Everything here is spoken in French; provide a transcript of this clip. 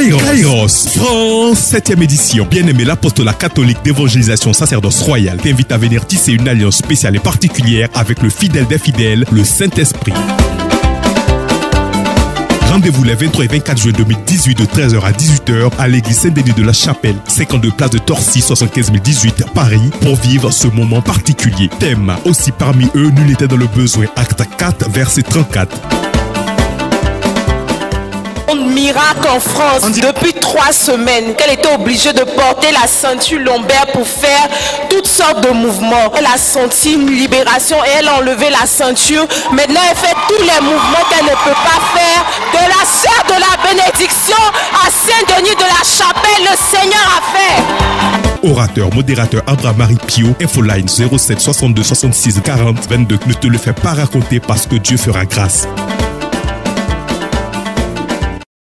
Kairos, France, 7e édition. Bien-aimé l'apostolat catholique d'évangélisation sacerdoce royal t'invite à venir tisser une alliance spéciale et particulière avec le fidèle des fidèles, le Saint-Esprit. Rendez-vous les 23 et 24 juin 2018 de 13h à 18h à l'église Saint-Denis de la Chapelle, 52 place de Torcy, 75 018 Paris, pour vivre ce moment particulier. Thème, aussi parmi eux, nul n'était dans le besoin. Acte 4, verset 34. Miracle en France depuis 3 semaines qu'elle était obligée de porter la ceinture lombaire pour faire toutes sortes de mouvements. Elle a senti une libération et elle a enlevé la ceinture. Maintenant elle fait tous les mouvements qu'elle ne peut pas faire. De la sœur de la bénédiction à Saint-Denis de la Chapelle, le Seigneur a fait. Orateur, modérateur Abraham-Marie Pio, infoline 07 62 66 40 22. Ne te le fais pas raconter parce que Dieu fera grâce.